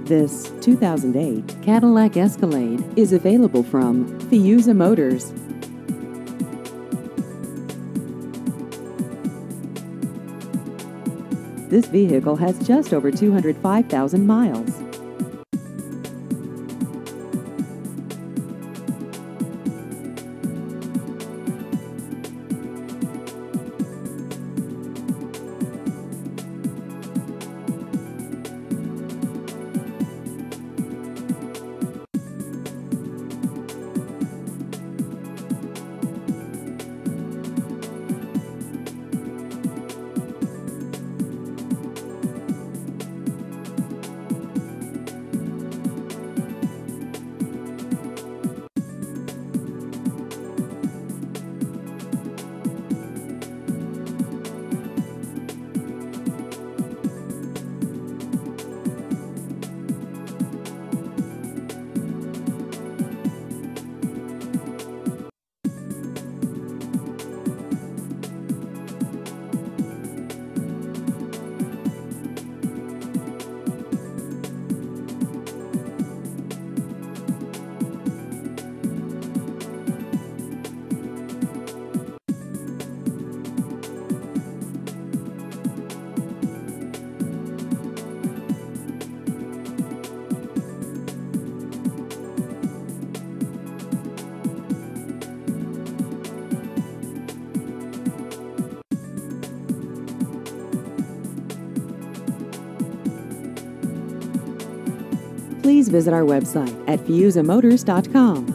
This 2008 Cadillac Escalade is available from Fiuza Motors. This vehicle has just over 205,000 miles. Please visit our website at fiuzamotors.com.